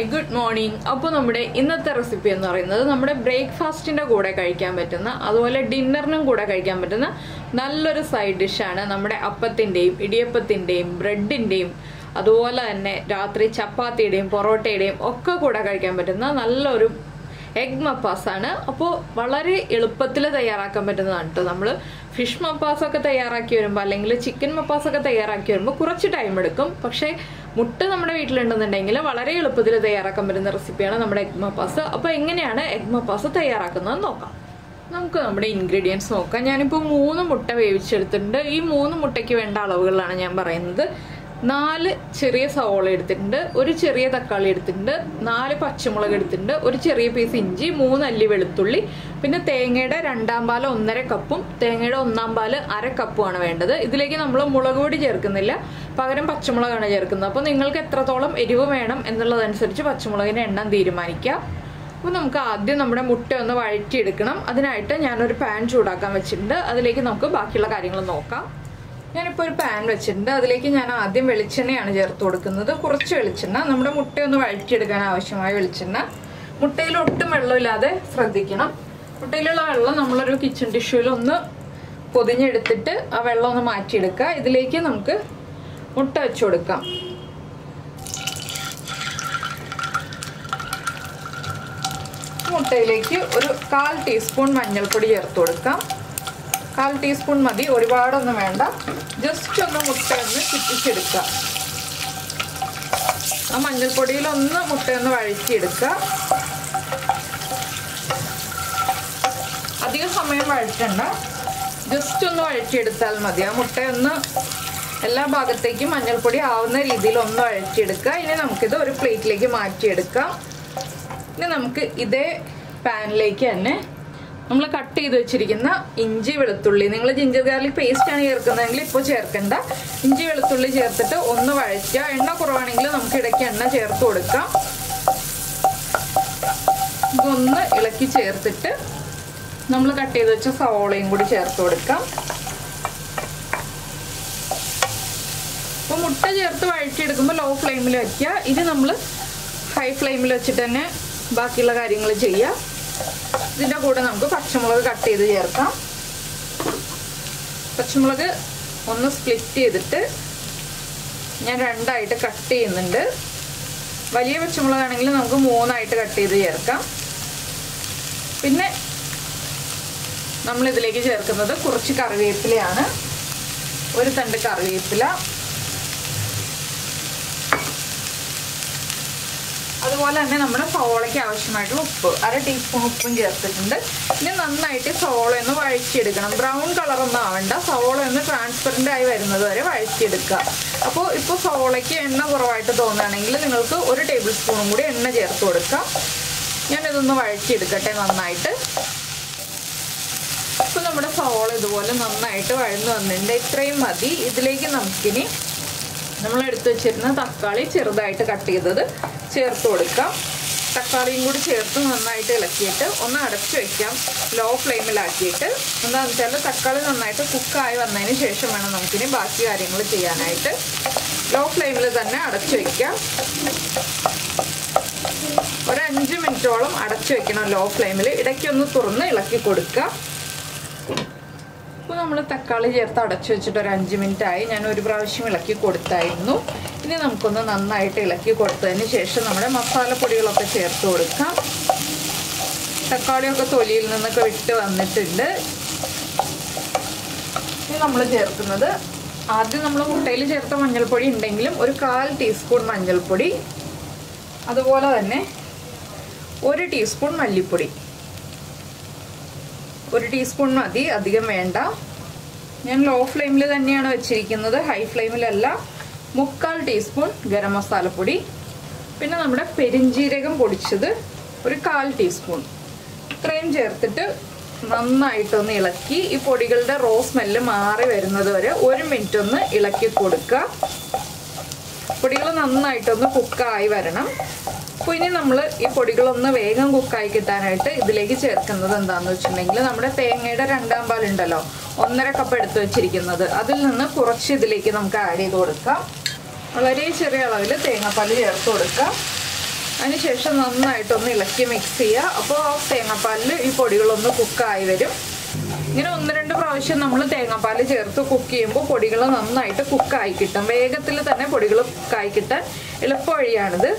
good morning. അപ്പോൾ നമ്മുടെ ഇന്നത്തെ റെസിപ്പി എന്ന് പറയുന്നത് നമ്മുടെ ബ്രേക്ക്ഫാസ്റ്റിന്റെ കൂടെ കഴിക്കാൻ പറ്റുന്ന അതുപോലെ ഡിന്നറിനും കൂടെ കഴിക്കാൻ പറ്റുന്ന നല്ലൊരു സൈഡ് ഡിഷാണ്. നമ്മുടെ അപ്പത്തിന്റെയും ഇടിയപ്പത്തിന്റെയും ബ്രെഡിന്റെയും അതുപോലെ തന്നെ രാത്രി ചപ്പാത്തിയുടെയും പൊറോട്ടയുടെയും ഒക്കെ കൂടെ കഴിക്കാൻ പറ്റുന്ന നല്ലൊരു എഗ് മപ്പാസ് ആണ്. അപ്പോൾ വളരെ എളുപ്പത്തിൽ തയ്യാറാക്കാൻ പറ്റുന്നതാണ് കേട്ടോ. നമ്മൾ ഫിഷ് മപ്പാസ് ഒക്കെ തയ്യാറാക്കി വരുമ്പോൾ അല്ലെങ്കിൽ ചിക്കൻ മപ്പാസ് ഒക്കെ തയ്യാറാക്കി വരുമ്പോൾ കുറച്ച് ടൈം എടുക്കും. പക്ഷേ മുട്ട നമ്മുടെ വീട്ടിലുണ്ടെന്നുണ്ടെങ്കിൽ വളരെ എളുപ്പത്തിൽ തയ്യാറാക്കാൻ പറ്റുന്ന റെസിപ്പിയാണ് നമ്മുടെ എഗ് മപ്പാസ്. അപ്പോൾ എങ്ങനെയാണ് എഗ് മപ്പാസ് തയ്യാറാക്കുന്നത് നോക്കാം. നമുക്ക് നമ്മുടെ ഇൻഗ്രീഡിയൻസ് നോക്കാം. ഞാനിപ്പോൾ 3 മുട്ട വേവിച്ചെടുത്തിട്ടുണ്ട്. ഈ 3 മുട്ടയ്ക്ക് വേണ്ട അളവുകളാണ് ഞാൻ പറയുന്നത്. 4 ചെറിയ സവോള എടുത്തിട്ടുണ്ട്, ഒരു ചെറിയ തക്കാളി എടുത്തിട്ടുണ്ട്, 4 പച്ചമുളക് എടുത്തിട്ടുണ്ട്, ഒരു ചെറിയ പീസ് ഇഞ്ചി, 3 അല്ലി വെളുത്തുള്ളി, പിന്നെ തേങ്ങയുടെ 2 പാല് 1.5 കപ്പും തേങ്ങയുടെ 1 പാല് 1/2 കപ്പുമാണ് വേണ്ടത്. ഇതിലേക്ക് നമ്മൾ മുളക് പൊടി ചേർക്കുന്നില്ല, പകരം പച്ചമുളകാണ് ചേർക്കുന്നത്. അപ്പോൾ നിങ്ങൾക്ക് എത്രത്തോളം എരിവ് വേണം എന്നുള്ളതനുസരിച്ച് പച്ചമുളകിന്റെ എണ്ണം തീരുമാനിക്കുക. അപ്പോൾ നമുക്ക് ആദ്യം നമ്മുടെ മുട്ട ഒന്ന് വഴറ്റിയെടുക്കണം. അതിനായിട്ട് ഞാനൊരു പാൻ ചൂടാക്കാൻ വെച്ചിട്ടുണ്ട്. അതിലേക്ക് നമുക്ക് ബാക്കിയുള്ള കാര്യങ്ങൾ നോക്കാം. ഞാനിപ്പോൾ ഒരു പാൻ വെച്ചിട്ടുണ്ട്. അതിലേക്ക് ഞാൻ ആദ്യം വെളിച്ചെണ്ണയാണ് ചേർത്ത് കൊടുക്കുന്നത്. കുറച്ച് വെളിച്ചെണ്ണ, നമ്മുടെ മുട്ടയൊന്ന് വഴറ്റിയെടുക്കാൻ ആവശ്യമായ വെളിച്ചെണ്ണ. മുട്ടയിൽ ഒട്ടും വെള്ളമില്ലാതെ ശ്രദ്ധിക്കണം. മുട്ടയിലുള്ള വെള്ളം നമ്മളൊരു കിച്ചൺ ടിഷ്യൂവിൽ ഒന്ന് പൊതിഞ്ഞെടുത്തിട്ട് ആ വെള്ളം ഒന്ന് മാറ്റിയെടുക്കുക. ഇതിലേക്ക് നമുക്ക് മുട്ട വെച്ചു കൊടുക്കാം. മുട്ടയിലേക്ക് ഒരു 1/4 ടീസ്പൂൺ മഞ്ഞൾപ്പൊടി ചേർത്ത് കൊടുക്കാം. 1/4 ടീസ്പൂൺ മതി, ഒരുപാടൊന്നും വേണ്ട. ജസ്റ്റ് ഒന്ന് മുട്ടയൊന്ന് ചുറ്റിച്ചെടുക്കുക. ആ മഞ്ഞൾപ്പൊടിയിലൊന്ന് മുട്ടയൊന്ന് വഴറ്റിയെടുക്കുക. അധികം സമയം വഴറ്റണ്ട, ജസ്റ്റ് ഒന്ന് വഴറ്റിയെടുത്താൽ മതി. ആ മുട്ടയൊന്ന് എല്ലാ ഭാഗത്തേക്കും മഞ്ഞൾപ്പൊടി ആവുന്ന രീതിയിൽ ഒന്ന് വഴറ്റിയെടുക്കുക. ഇനി നമുക്കിത് ഒരു പ്ലേറ്റിലേക്ക് മാറ്റിയെടുക്കാം. ഇനി നമുക്ക് ഇതേ പാനിലേക്ക് തന്നെ നമ്മൾ കട്ട് ചെയ്ത് വെച്ചിരിക്കുന്ന ഇഞ്ചി വെളുത്തുള്ളി, നിങ്ങൾ ജിഞ്ചർ ഗാർലിക് പേസ്റ്റ് ആണ് ചേർക്കുന്നതെങ്കിൽ ഇപ്പോൾ ചേർക്കണ്ട. ഇഞ്ചി വെളുത്തുള്ളി ചേർത്തിട്ട് ഒന്ന് വഴറ്റുക. എണ്ണ കുറവാണെങ്കിൽ നമുക്ക് ഇടയ്ക്ക് എണ്ണ ചേർത്ത് കൊടുക്കാം. ഇതൊന്ന് ഇളക്കി ചേർത്തിട്ട് നമ്മൾ കട്ട് ചെയ്ത് വെച്ച സവോളയും കൂടി ചേർത്ത് കൊടുക്കാം. അപ്പോൾ മുട്ട ചേർത്ത് വഴറ്റിയെടുക്കുമ്പോൾ ലോ ഫ്ലെയിമിൽ വയ്ക്കുക. ഇത് നമ്മൾ ഹൈ ഫ്ലെയിമിൽ വെച്ചിട്ട് തന്നെ ബാക്കിയുള്ള കാര്യങ്ങൾ ചെയ്യുക. ഇതിൻ്റെ കൂടെ നമുക്ക് പച്ചമുളക് കട്ട് ചെയ്ത് ചേർക്കാം. പച്ചമുളക് ഒന്ന് സ്പ്ലിറ്റ് ചെയ്തിട്ട് ഞാൻ 2ആയിട്ട് കട്ട് ചെയ്യുന്നുണ്ട്. വലിയ പച്ചമുളകാണെങ്കിൽ നമുക്ക് 3ആയിട്ട് കട്ട് ചെയ്ത് ചേർക്കാം. പിന്നെ നമ്മളിതിലേക്ക് ചേർക്കുന്നത് കുറച്ച് കറിവേപ്പിലയാണ്. ഒരു തണ്ട് കറിവേപ്പില, അതുപോലെ തന്നെ നമ്മുടെ സവോളയ്ക്ക് ആവശ്യമായിട്ടുള്ള ഉപ്പ്, 1/2 ടീസ്പൂൺ ഉപ്പും ചേർത്തിട്ടുണ്ട്. ഇനി നന്നായിട്ട് സവോള ഒന്ന് വഴറ്റിയെടുക്കണം. ബ്രൗൺ കളറൊന്നും ആവണ്ട, സവോള ഒന്ന് ട്രാൻസ്പെറൻ്റ് ആയി വരുന്നത് വരെ വഴറ്റിയെടുക്കുക. അപ്പോൾ ഇപ്പോൾ സവോളയ്ക്ക് എണ്ണ കുറവായിട്ട് തോന്നുകയാണെങ്കിൽ നിങ്ങൾക്ക് 1 ടേബിൾ സ്പൂണും കൂടി എണ്ണ ചേർത്ത് കൊടുക്കാം. ഞാനിതൊന്ന് വഴറ്റിയെടുക്കട്ടെ നന്നായിട്ട്. ഇപ്പോൾ നമ്മുടെ സവോള ഇതുപോലെ നന്നായിട്ട് വഴന്നു വന്നിട്ടുണ്ട്. ഇത്രയും മതി. ഇതിലേക്ക് നമുക്കിനി നമ്മൾ എടുത്തു വെച്ചിരുന്ന തക്കാളി ചെറുതായിട്ട് കട്ട് ചെയ്തത് ചേർത്ത് കൊടുക്കാം. തക്കാളിയും കൂടി ചേർത്ത് നന്നായിട്ട് ഇളക്കിയിട്ട് ഒന്ന് അടച്ചു വയ്ക്കാം, ലോ ഫ്ലെയിമിലാക്കിയിട്ട്. എന്താണെന്ന് വെച്ചാൽ തക്കാളി നന്നായിട്ട് കുക്കായി വന്നതിന് ശേഷം വേണം നമുക്കിനി ബാക്കി കാര്യങ്ങൾ ചെയ്യാനായിട്ട്. ലോ ഫ്ലെയിമിൽ തന്നെ അടച്ചു വയ്ക്കാം. ഒരു 5 മിനിറ്റോളം അടച്ചു വയ്ക്കണം ലോ ഫ്ലെയിമിൽ. ഇടയ്ക്കൊന്ന് തുറന്ന് ഇളക്കി കൊടുക്കുക. ഇപ്പോൾ നമ്മൾ തക്കാളി ചേർത്ത് അടച്ചു വെച്ചിട്ട് ഒരു 5 മിനിറ്റ് ആയി. ഞാൻ ഒരു പ്രാവശ്യം ഇളക്കി കൊടുത്തായിരുന്നു. ഇനി നമുക്കൊന്ന് നന്നായിട്ട് ഇളക്കി കൊടുത്തതിന് ശേഷം നമ്മുടെ മസാലപ്പൊടികളൊക്കെ ചേർത്ത് കൊടുക്കാം. തക്കാളിയൊക്കെ തൊലിയിൽ നിന്നൊക്കെ വിട്ട് വന്നിട്ടുണ്ട്. ഇനി നമ്മൾ ചേർക്കുന്നത്, ആദ്യം നമ്മൾ മുട്ടയിൽ ചേർത്ത മഞ്ഞൾപ്പൊടി ഉണ്ടെങ്കിലും ഒരു 1/4 ടീസ്പൂൺ മഞ്ഞൾപ്പൊടി, അതുപോലെ തന്നെ 1 ടീസ്പൂൺ മല്ലിപ്പൊടി. 1 ടീസ്പൂൺ മതി, അധികം വേണ്ട. ഞാൻ ലോ ഫ്ലെയിമിൽ തന്നെയാണ് വെച്ചിരിക്കുന്നത്, ഹൈ ഫ്ലെയിമിലല്ല. 3/4 ടീസ്പൂൺ ഗരം മസാലപ്പൊടി, പിന്നെ നമ്മുടെ പെരിഞ്ജീരകം പൊടിച്ചത് ഒരു 1/4 ടീസ്പൂൺ. ഇത്രയും ചേർത്തിട്ട് നന്നായിട്ടൊന്ന് ഇളക്കി ഈ പൊടികളുടെ റോ സ്മെല്ല് മാറി വരുന്നത് വരെ 1 മിനിറ്റ് ഒന്ന് ഇളക്കി കൊടുക്കുക. പൊടികൾ നന്നായിട്ടൊന്ന് കുക്കായി വരണം. അപ്പോൾ ഇനി നമ്മൾ ഈ പൊടികളൊന്ന് വേഗം കുക്കായി കിട്ടാനായിട്ട് ഇതിലേക്ക് ചേർക്കുന്നത് എന്താണെന്ന് വെച്ചിട്ടുണ്ടെങ്കിൽ നമ്മുടെ തേങ്ങയുടെ 2 പാലുണ്ടല്ലോ, 1.5 കപ്പ് എടുത്ത് വെച്ചിരിക്കുന്നത്, അതിൽ നിന്ന് കുറച്ച് ഇതിലേക്ക് നമുക്ക് ആഡ് ചെയ്ത് കൊടുക്കാം. വളരെ ചെറിയ അളവിൽ തേങ്ങാപ്പാൽ ചേർത്ത് കൊടുക്കാം. അതിനുശേഷം നന്നായിട്ടൊന്ന് ഇളക്കി മിക്സ് ചെയ്യുക. അപ്പോൾ ആ തേങ്ങാപ്പാലിൽ ഈ പൊടികളൊന്ന് കുക്കായി വരും. ഇങ്ങനെ 1-2 പ്രാവശ്യം നമ്മൾ തേങ്ങാപ്പാൽ ചേർത്ത് കുക്ക് ചെയ്യുമ്പോൾ പൊടികൾ നന്നായിട്ട് കുക്കായി കിട്ടും. വേഗത്തിൽ തന്നെ പൊടികൾ കുക്കായി കിട്ടാൻ എളുപ്പ വഴിയാണിത്.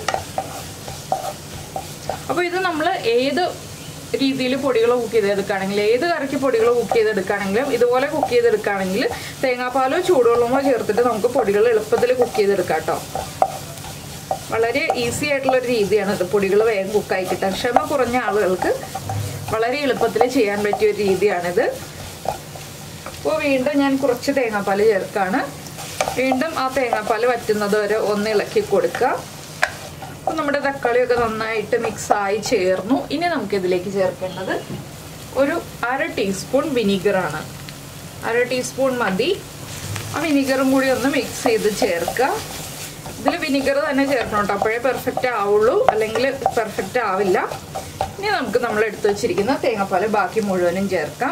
അപ്പോൾ ഇത് നമ്മൾ ഏത് രീതിയിൽ പൊടികൾ കുക്ക് ചെയ്തെടുക്കുകയാണെങ്കിൽ, ഏത് കറിക്ക് പൊടികൾ കുക്ക് ചെയ്തെടുക്കുകയാണെങ്കിലും ഇതുപോലെ കുക്ക് ചെയ്തെടുക്കുകയാണെങ്കിൽ തേങ്ങാപ്പാലോ ചൂടുവെള്ളമോ ചേർത്തിട്ട് നമുക്ക് പൊടികൾ എളുപ്പത്തിൽ കുക്ക് ചെയ്തെടുക്കാം കേട്ടോ. വളരെ ഈസി ആയിട്ടുള്ളൊരു രീതിയാണ് ഇത്. പൊടികൾ വേഗം കുക്കായി കിട്ടാൻ ക്ഷമ കുറഞ്ഞ ആളുകൾക്ക് വളരെ എളുപ്പത്തിൽ ചെയ്യാൻ പറ്റിയ ഒരു രീതിയാണിത്. അപ്പോൾ വീണ്ടും ഞാൻ കുറച്ച് തേങ്ങാപ്പാൽ ചേർക്കാണ്. വീണ്ടും ആ തേങ്ങാപ്പാൽ വറ്റുന്നത് വരെ ഒന്ന് ഇളക്കി കൊടുക്കുക. അപ്പോൾ നമ്മുടെ തക്കാളിയൊക്കെ നന്നായിട്ട് മിക്സായി ചേർന്നു. ഇനി നമുക്കിതിലേക്ക് ചേർക്കേണ്ടത് ഒരു 1/2 ടീസ്പൂൺ വിനീഗറാണ്. 1/2 ടീസ്പൂൺ മതി. ആ വിനീഗറും കൂടി ഒന്ന് മിക്സ് ചെയ്ത് ചേർക്കുക. ഇതിൽ വിനീഗർ തന്നെ ചേർക്കണം കേട്ടോ, അപ്പോഴേ പെർഫെക്റ്റ് ആവുള്ളൂ, അല്ലെങ്കിൽ പെർഫെക്റ്റ് ആവില്ല. ഇനി നമുക്ക് നമ്മൾ എടുത്തു വെച്ചിരിക്കുന്ന തേങ്ങാപ്പാൽ ബാക്കി മുഴുവനും ചേർക്കാം.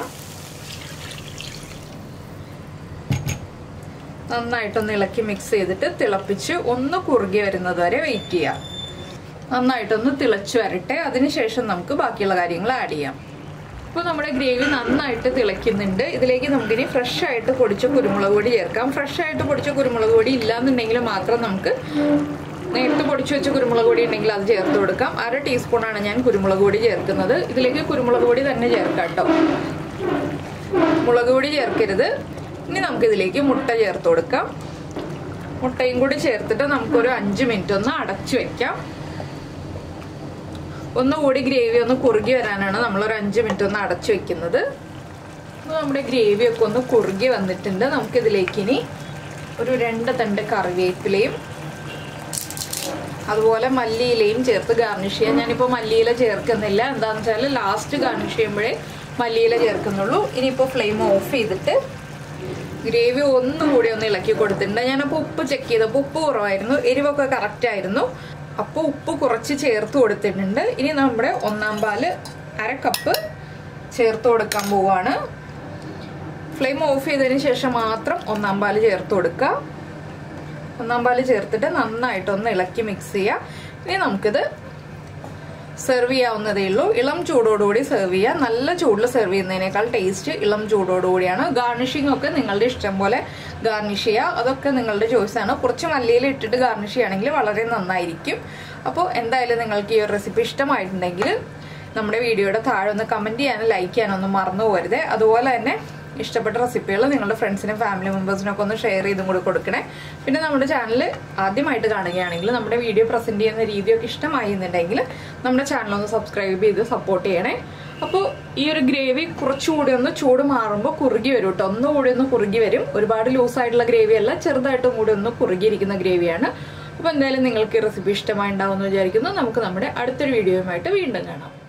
നന്നായിട്ടൊന്ന് ഇളക്കി മിക്സ് ചെയ്തിട്ട് തിളപ്പിച്ച് ഒന്ന് കുറുകി വരുന്നത് വരെ വെയിറ്റ് ചെയ്യാം. നന്നായിട്ടൊന്ന് തിളച്ചു വരട്ടെ. അതിനുശേഷം നമുക്ക് ബാക്കിയുള്ള കാര്യങ്ങൾ ആഡ് ചെയ്യാം. അപ്പോൾ നമ്മുടെ ഗ്രേവി നന്നായിട്ട് തിളയ്ക്കുന്നുണ്ട്. ഇതിലേക്ക് നമുക്കിനി ഫ്രഷ് ആയിട്ട് പൊടിച്ച കുരുമുളക് പൊടി ചേർക്കാം. ഫ്രഷ് ആയിട്ട് പൊടിച്ച കുരുമുളക് പൊടി ഇല്ലാന്നുണ്ടെങ്കിൽ മാത്രം നമുക്ക് നേരത്തെ പൊടിച്ചു വെച്ച കുരുമുളക് പൊടി ഉണ്ടെങ്കിൽ അത് ചേർത്ത് കൊടുക്കാം. 1/2 ടീസ്പൂണാണ് ഞാൻ കുരുമുളക് പൊടി ചേർക്കുന്നത്. ഇതിലേക്ക് കുരുമുളക് പൊടി തന്നെ ചേർക്കാം കേട്ടോ, മുളക് പൊടി ചേർക്കരുത്. ഇനി നമുക്കിതിലേക്ക് മുട്ട ചേർത്ത് കൊടുക്കാം. മുട്ടയും കൂടി ചേർത്തിട്ട് നമുക്കൊരു 5 മിനിറ്റ് ഒന്ന് അടച്ചു വെക്കാം. ഒന്നുകൂടി ഗ്രേവി ഒന്ന് കുറുകി വരാനാണ് നമ്മളൊരു 5 മിനിറ്റ് ഒന്ന് അടച്ചു വെക്കുന്നത്. നമ്മുടെ ഗ്രേവിയൊക്കെ ഒന്ന് കുറുകി വന്നിട്ടുണ്ട്. നമുക്കിതിലേക്ക് ഇനി ഒരു 2 തണ്ട് കറിവേപ്പിലയും അതുപോലെ മല്ലിയിലയും ചേർത്ത് ഗാർണിഷ് ചെയ്യാം. ഞാനിപ്പോൾ മല്ലിയില ചേർക്കുന്നില്ല, എന്താണെന്ന് വെച്ചാൽ ലാസ്റ്റ് ഗാർണിഷ് ചെയ്യുമ്പോഴേ മല്ലിയില ചേർക്കുന്നുള്ളൂ. ഇനിയിപ്പോൾ ഫ്ലെയിം ഓഫ് ചെയ്തിട്ട് ഗ്രേവി ഒന്നുകൂടി ഒന്ന് ഇളക്കി കൊടുത്തിട്ടുണ്ട്. ഞാനപ്പോൾ ഉപ്പ് ചെക്ക് ചെയ്തപ്പോൾ ഉപ്പ് കുറവായിരുന്നു, എരിവൊക്കെ കറക്റ്റ് ആയിരുന്നു. അപ്പോൾ ഉപ്പ് കുറച്ച് ചേർത്ത് കൊടുത്തിട്ടുണ്ട്. ഇനി നമ്മുടെ 1/4 പാല് 1/2 കപ്പ് ചേർത്ത് കൊടുക്കാൻ പോവാണ്. ഫ്ലെയിം ഓഫ് ചെയ്തതിന് ശേഷം മാത്രം 1/4 പാല് ചേർത്ത് കൊടുക്കുക. 1/4 പാല് ചേർത്തിട്ട് നന്നായിട്ടൊന്ന് ഇളക്കി മിക്സ് ചെയ്യുക. ഇനി നമുക്കിത് സെർവ് ചെയ്യാവുന്നതേ ഉള്ളൂ. ഇളം ചൂടോടുകൂടി സെർവ് ചെയ്യുക. നല്ല ചൂടിൽ സെർവ് ചെയ്യുന്നതിനേക്കാൾ ടേസ്റ്റ് ഇളം ചൂടോടുകൂടിയാണ്. ഗാർണിഷിംഗ് ഒക്കെ നിങ്ങളുടെ ഇഷ്ടം പോലെ ഗാർണിഷ് ചെയ്യുക, അതൊക്കെ നിങ്ങളുടെ ചോയ്സാണ്. കുറച്ച് മല്ലിയില ഇട്ടിട്ട് ഗാർണിഷ് ചെയ്യുകയാണെങ്കിൽ വളരെ നന്നായിരിക്കും. അപ്പോൾ എന്തായാലും നിങ്ങൾക്ക് ഈ ഒരു റെസിപ്പി ഇഷ്ടമായിട്ടുണ്ടെങ്കിൽ നമ്മുടെ വീഡിയോയുടെ താഴെ ഒന്ന് കമൻറ്റ് ചെയ്യാനും ലൈക്ക് ചെയ്യാനൊന്നും മറന്നു പോകരുത്. അതുപോലെ തന്നെ ഇഷ്ടപ്പെട്ട റെസിപ്പികൾ നിങ്ങളുടെ ഫ്രണ്ട്സിനും ഫാമിലി മെമ്പേഴ്സിനൊക്കെ ഒന്ന് ഷെയർ ചെയ്തും കൂടി കൊടുക്കണേ. പിന്നെ നമ്മുടെ ചാനൽ ആദ്യമായിട്ട് കാണുകയാണെങ്കിൽ നമ്മുടെ വീഡിയോ പ്രസന്റ് ചെയ്യുന്ന രീതിയൊക്കെ ഇഷ്ടമായി എന്നുണ്ടെങ്കിൽ നമ്മുടെ ചാനലൊന്ന് സബ്സ്ക്രൈബ് ചെയ്ത് സപ്പോർട്ട് ചെയ്യണേ. അപ്പോൾ ഈ ഒരു ഗ്രേവി കുറച്ചുകൂടി ഒന്ന് ചൂട് മാറുമ്പോൾ കുറുകി വരും കേട്ടോ, ഒന്നുകൂടി ഒന്ന് കുറുകി വരും. ഒരുപാട് ലൂസായിട്ടുള്ള ഗ്രേവി അല്ല, ചെറുതായിട്ടും കൂടി ഒന്ന് കുറുകിയിരിക്കുന്ന ഗ്രേവിയാണ്. അപ്പോൾ എന്തായാലും നിങ്ങൾക്ക് ഈ റെസിപ്പി ഇഷ്ടമായി ഉണ്ടാവുമെന്ന് വിചാരിക്കുന്നു. നമുക്ക് നമ്മുടെ അടുത്തൊരു വീഡിയോയുമായിട്ട് വീണ്ടും കാണാം.